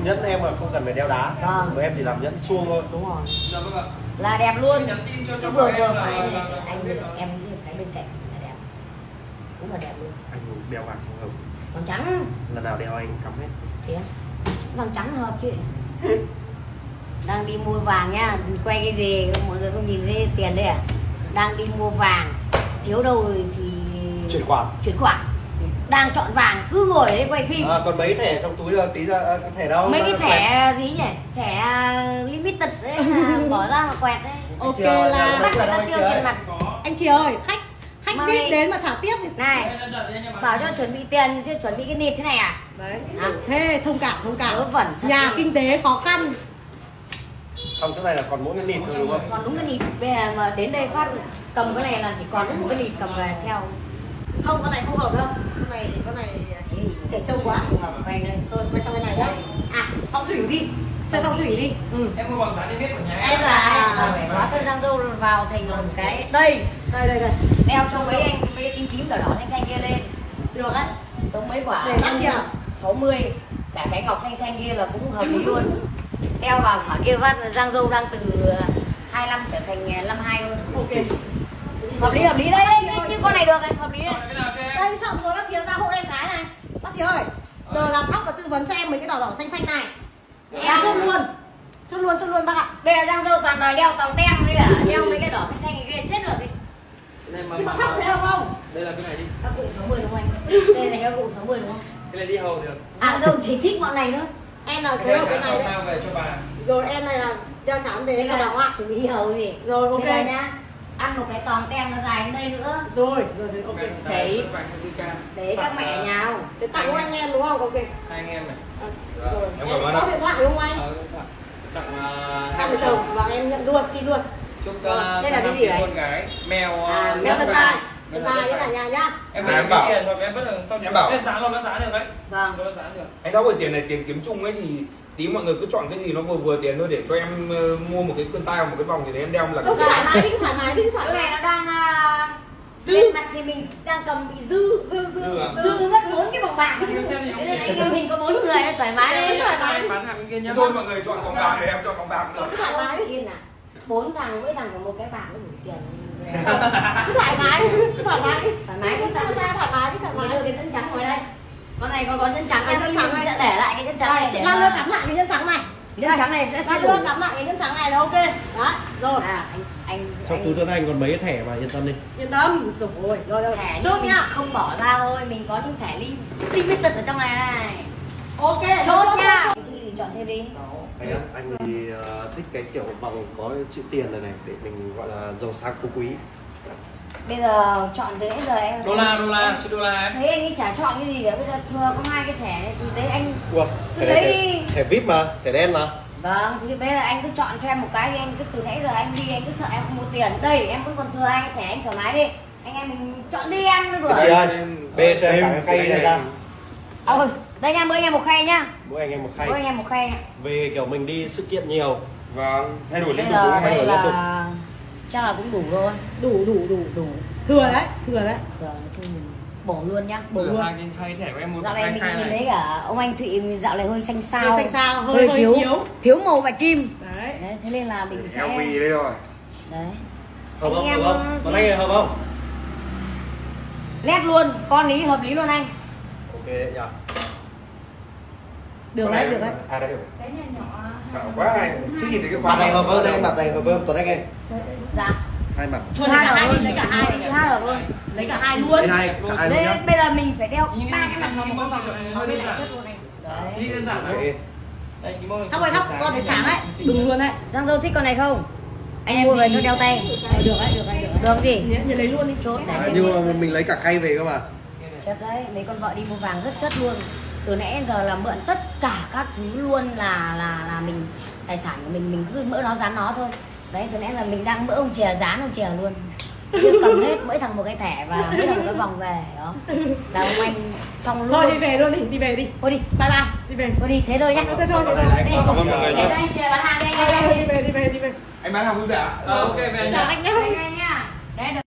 nhẫn em mà không cần phải đeo đá. Vâng. Em chỉ làm nhẫn suông thôi. Đúng rồi. Dạ vâng ạ. Là đẹp luôn. Chứ vừa phải anh em nghĩ cái bên cạnh là đẹp. Cũng là đẹp luôn. Anh đeo vàng trong hồng. Vàng trắng. Lần nào đeo anh cắm hết. Kìa. Vàng trắng hợp chứ. Đang đi mua vàng nhá, quay cái gì mọi người không nhìn thấy tiền đây à? Đang đi mua vàng, thiếu đâu rồi thì chuyển khoản. Đang chọn vàng cứ ngồi đấy quay phim. Còn mấy thẻ trong túi là tí ra thẻ đâu? Mấy cái thẻ gì nhỉ? Thẻ limited đấy bỏ ra mà quẹt đấy. Ok là bắt người ta tiêu tiền mặt. Anh chị ơi, khách VIP đến mà trả tiếp thì này, bảo cho chuẩn bị tiền chứ chuẩn bị cái nịt thế này à? đấy. Thế thông cảm. Vẩn nhà kinh tế khó khăn. Xong chỗ này là còn mỗi cái nịt thôi đúng không? Còn đúng cái nịt. Bây giờ mà đến đây phát cầm cái này là chỉ còn đúng một cái nịt cầm về theo. Không, con này không hợp đâu. Con này trẻ trâu quá. Quay đây. Thôi, quay sang bên này nhá. Phong thủy đi. Chơi phong thủy đi. Em mua bằng giá niêm yết của nhà em là phải hóa thân Giang Dâu vào thành một cái đây. Đeo cho mấy anh mấy tím tím đỏ xanh xanh kia lên. Được đấy. Sống mấy quả. Để bác chị à? 60. Cả cái ngọc xanh xanh kia là cũng hợp lý luôn. Đeo vào khỏi kia vắt Giang Dâu đang từ 25 trở thành 52 luôn. Ok. Hợp lý đấy. Như con này được này, hợp lý này. Đây chọn rồi bác chị ra hộ em cái này. Bác chị ơi, giờ làm tóc và tư vấn cho em mấy cái đỏ xanh xanh này. Em chốt luôn bác ạ. Bây giờ Giang Dâu toàn đòi đeo tòng tem với cả đeo mấy cái đỏ xanh xanh kia chết rồi đi. Nhưng mà thóc thấy không? Đây là cái này đi. Các cụ 60 đúng không anh? Đây là các cụ 60 đúng không? Cái này đi hầu được. Giang Dâu chỉ thích bọn này thôi. Em là cái hộp này đấy. Về cho bà. Rồi em này là đeo chán về cho đóng ạ. Chuẩn bị đi hầu gì? Rồi ok. Đây nhá. Ăn một cái tòng tem nó dài đến đây nữa. Rồi ok. Để các mẹ nhau. Để tặng cho anh em đúng không? Ok. Hai anh em này. Rồi. Em có điện thoại đúng không anh? Tặng hai vợ chồng và em nhận luôn, xin luôn. Chúc đây là cái gì đấy? con gái mèo mèo tân tai với cả nhà nhá. Em bảo tiền rồi em bắt đầu sau em bảo giá nó giá được đấy. Vâng. Nó giá được. Anh Thóc ơi, tiền này tiền kiếm chung ấy thì tí mọi người cứ chọn cái gì nó vừa tiền thôi để cho em mua một cái cơn tai hoặc một cái vòng gì đấy em đeo là cứ thoải mái đi. Cái này nó đang dư mặt thì mình đang cầm bị dư mất 4 cái vòng bạc. Thế nên anh em mình có 4 người thoải mái đi. Bán hàng kia nhá. thôi mọi người chọn vòng bạc để em chọn vòng bạc nữa. Cứ thoải mái. Yên à. 4 thằng mỗi thằng có một cái bạc nó đủ tiền. Cứ thoải mái đi. Thoải mái đi. Thoải Đưa cái dẫn trắng ngồi đây. Con này còn có dẫn trắng này, mình sẽ để lại cái dẫn trắng này. Lan đưa cắm lại cái nhân trắng này. Nhân trắng này sẽ Lan đưa cắm lại cái nhân trắng này là ok. Đấy, rồi. Anh trong túi tuấn anh còn mấy cái thẻ mà yên tâm đi. Yên tâm, rồi. Thẻ chốt nhá. Không bỏ ra thôi, mình có những thẻ limited ở trong này này. Ok, chốt nhá. Thì chọn thêm đi. Anh thì thích cái kiểu vòng có chữ tiền này để mình gọi là giàu sang phú quý. Bây giờ chọn từ nãy giờ em đô la chứ đô la em thấy anh ấy chả chọn cái gì cả. Bây giờ thừa có 2 cái thẻ này thì đấy anh thẻ lấy đi. Thẻ VIP mà, thẻ đen mà. Vâng, thì bây giờ anh cứ chọn cho em một cái đi. Anh cứ từ nãy giờ anh đi anh cứ sợ em không có tiền. Đây em vẫn còn thừa 2 cái thẻ, anh thoải mái đi. Anh em mình chọn đi em nó Chị ơi, bê cho em cả cái khay này ra. Đây nha, mỗi anh em một khay nhá. Mỗi anh em một khay. Mỗi anh em một khay. Về kiểu mình đi sự kiện nhiều. Vâng, thay đổi liên tục. Đây là chắc là cũng đủ rồi. Đủ. Thừa đấy. Giờ mình bổ luôn nhá. bổ luôn. Hai thẻ của em một. Dạo này mình nhìn thấy cả ông anh Thụy dạo này hơi xanh xao. Hơi thiếu màu bạch kim. Đấy. Thế nên là mình sẽ LV đây rồi. đấy. Hợp không? Còn anh hợp không? Lét luôn, con ý hợp lý luôn anh. Ok đấy nhỉ. Được đấy. À đây rồi. Sợ quá, chứ nhìn thấy cái Mặt này hợp hơn đây, mặt này hợp hơn Tuấn Anh ơi. Dạ. Hai mặt. Lấy cả hai đi. Lấy cả hai luôn. Lấy cả hai luôn nhá. Bây giờ mình phải đeo 3 cái mặt vào một con vòng nó mới lại chất luôn anh. Đi đơn giản thôi. Thóc ơi, con thấy sáng đấy. Đừng luôn đấy. Giang Dâu thích con này không? Anh mua về cho đeo tay. Được đấy. Được gì? Nhớ lấy luôn đi. Chốt này. Nhưng mà mình lấy cả khay về cơ mà. Chất đấy, mấy con vợ đi mua vàng rất chất luôn. Từ nãy đến giờ là mượn tất cả các thứ luôn là mình tài sản của mình cứ mỡ nó dán nó thôi. Đấy, từ nãy là mình đang mỡ ông chè dán ông chè luôn. Cứ cầm hết mỗi thằng một cái thẻ và mỗi thằng một cái vòng về đó. Là ông anh xong luôn. Thôi đi về luôn đi về đi. Thôi đi. Bye bye. Đi về. Thôi đi, thế thôi nhá. Thôi. Để anh chè bán hàng đi anh. Đi về. Anh bán hàng vui vẻ. Ok về. Chào anh nhé. Anh nhá. Đấy.